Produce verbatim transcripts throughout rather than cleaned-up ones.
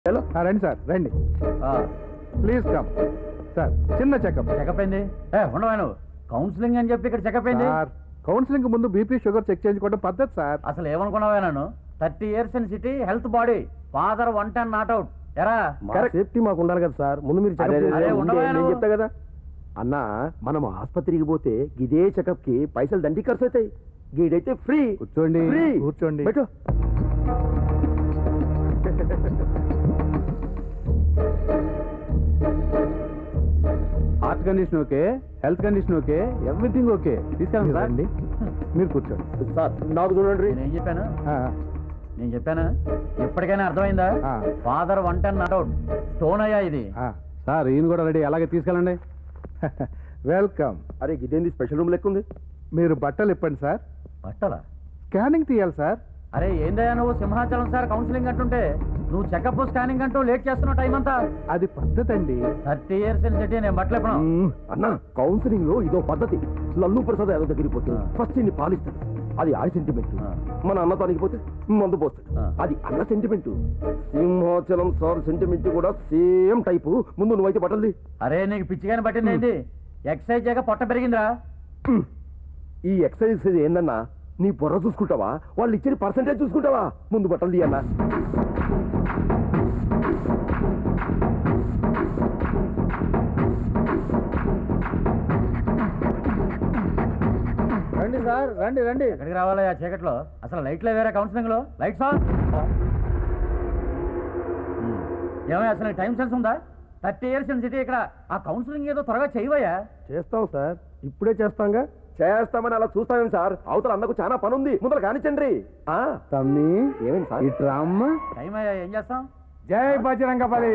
hello రండి sir రండి please come sir చిన్న చెకప్ చెకప్ అయింది ఉండవా నువ్వు కౌన్సిలింగ్ అని చెప్పి ఇక్కడ చెకప్ అయింది సార్ కౌన్సిలింగ్ ముందు బీపీ షుగర్ చెక్ చేయించుకోవడం పద్ధతి సార్ అసలు ఏమనుకున్నావా నన్ను thirty years in city health body father one ten not out ఎరా సేఫ్టీ మాకు ఉండాలి కదా సార్ ముందు మీరు నేను చెప్తా కదా అన్న మనం ఆసుపత్రికి పోతే ఇదే చెకప్ కి పైసలు దండి ఖర్చు అవుతాయి గీడైతే ఫ్రీ కూర్చోండి కూర్చోండి బెటో heart condition okay health condition okay everything okay తీసుకెళ్ళండి మీరు కూర్చోండి సార్ నాకు చూడండి నేను చెప్పాను నేను చెప్పాను ఎప్పటికైనా అర్థమైందా father one ten not out stone అయ్యా ఇది సార్ ఈయన కూడా రెడీ అలాగే తీసుకెళ్ళండి వెల్కమ్ అరే ఇదేంది స్పెషల్ రూమ్ లెక్క ఉంది మీరు బట్టలు ఇప్పండి సార్ బట్టలా స్కానింగ్ తీయాలి సార్ అరే ఏందయ్యా నువ్వు సింహాచలం సార్ కౌన్సిలింగ్ అంటుంటే నువ్వు చెకప్ స్కానింగ్ అంటూ లేట్ చేస్తున్నావు టైం అంతా అది పద్ధతి అండి థర్టీ ఇయర్స్ ఇన్ సిటీ నేను బట్టలు ఇప్పను అన్న కౌన్సిలింగ్ లో ఇదో పద్ధతి లల్లు ప్రసాద్ యాదవ్ దగ్గరికి పోతే ఫస్ట్ ఇన్ని పాలిస్తాడు అది ఆడి సెంటిమెంట్ మన అన్న తనకిపోతే మందు పోస్తాడు అది అన్న సెంటిమెంట్ సింహాచలం సార్ సెంటిమెంట్ కూడా సేమ్ టైపు ముందు నువ్వైతే బట్టలది అరే నీకు పిచ్చిగానే పట్టింది ఏంటి ఎక్సర్సైజ్ చేయక పొట్ట పెరిగిందిరా ఈ ఎక్సర్సైజ్ ఏందన్నా నీ బుర్ర చూసుకుంటావా వాళ్ళు ఇచ్చిన పర్సంటేజ్ చూసుకుంటావా ముందు బట్టలు తీయన్నా రండి సార్ రండి రండి ఎక్కడికి రావాలి ఆ చీకట్లో అసలు లైట్లే వేరే కౌన్సిలింగ్ లో లైట్స్ ఆన్ ఏమయ్య అసలు టైం సెన్స్ ఉందా థర్టీ ఇయర్స్ ఇన్ సిటీ ఇక్కడ ఆ కౌన్సిలింగ్ ఏదో త్వరగా చేయవయ్యా చేస్తాం సార్ ఇప్పుడే చేస్తాంగా చేస్తామని అలా చూస్తామేమి సార్ అవతల అన్నకు చాలా పని ఉంది ముందర కానిచ్చండి తమ్మి ఏమేమి సార్ ఇట్రా అమ్మ టైం అయ్యా ఏం చేస్తాం జై బజరంగ బలి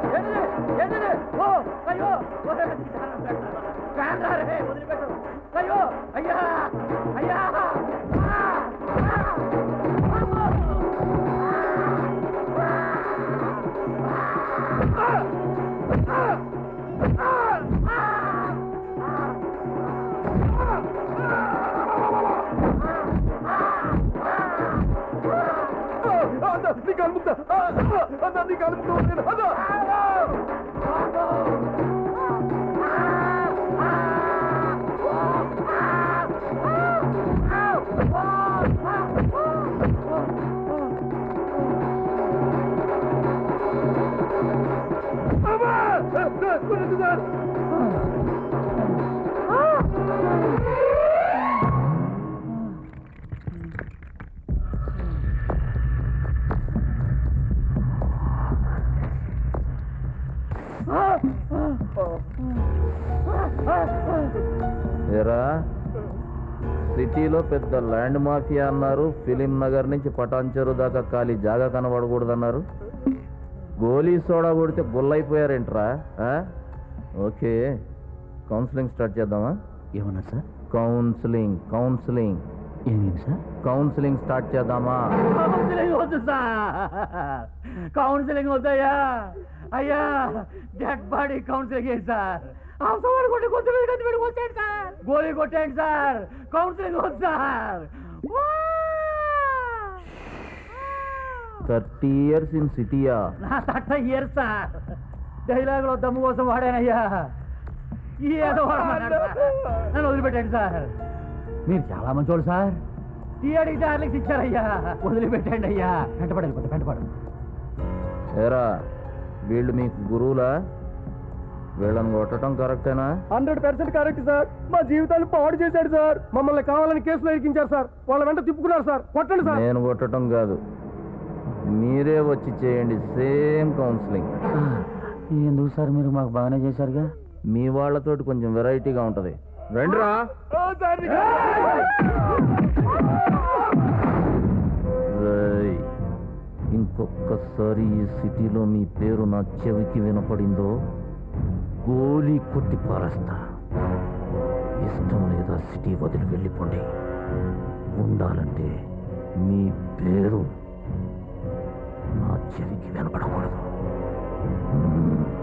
అయ్యో అయ్యా అయ్యా నీ కలుపుతా నీ కలుపుతా ఏరా సిటీలో పెద్ద ల్యాండ్ మాఫియా అన్నారు ఫిలిం నగర్ నుంచి పటాన్చెరు దాకా ఖాళీ జాగా కనబడకూడదన్నారు గోలీ సోడా కొడితే గుల్లైపోయారేంట్రా ఓకే కౌన్సిలింగ్ స్టార్ట్ చేద్దామా ఏమన్నా సార్ కౌన్సిలింగ్ కౌన్సిలింగ్ ఏమి సార్ కౌన్సిలింగ్ స్టార్ట్ చేద్దామా కౌన్సిలింగ్ వద్దు సార్ కౌన్సిలింగ్ వద్దయ్యా అయ్యా డెడ్ బాడీ కౌన్సిలింగ్ ఏంటి సార్ అవసరం కొట్టి కొంచెం కొట్టండి సార్ గోలీ కొట్టండి సార్ కౌన్సిలింగ్ వద్దు సార్ థర్టీ ఇయర్స్ ఇన్ సిటీయా నా థర్టీ ఇయర్స్ సార్ డైలాగులో దమ్ము కోసం వాడానయ్యా ఈ ఏదో నన్ను వదిలిపెట్టండి సార్ మీరు చాలా మంచోళ్ళు సార్ టీ అడిగితే ఆర్లిక్స్ ఇచ్చారయ్యా వదిలిపెట్టండి అయ్యా వెంటపడి వెళ్ళిపోతా వెంటపడు ఏరా వీళ్ళు మీకు గురువులా వీళ్ళని కొట్టడం కరెక్టేనా హండ్రెడ్ పర్సెంట్ కరెక్ట్ సార్ మా జీవితాలు పాడు చేశాడు సార్ మమ్మల్ని కావాలని కేసులో ఇరికించారు సార్ వాళ్ళ వెంట తిప్పుకున్నారు సార్ కొట్టండి సార్ నేను కొట్టడం కాదు మీరే వచ్చి చేయండి సేమ్ కౌన్సిలింగ్ ఎందుకు సార్ మీరు మాకు బాగానే చేశారుగా మీ వాళ్ళతోటి కొంచెం వెరైటీగా ఉంటది రండిరా ఇంకొకసారి ఈ సిటీలో మీ పేరు నా చెవికి వినపడిందో గోలీ కొట్టి పారేస్తా ఇష్టం లేదా సిటీ వదిలి వెళ్ళిపోండి ఉండాలంటే మీ పేరు నా చెవికి వినపడకూడదు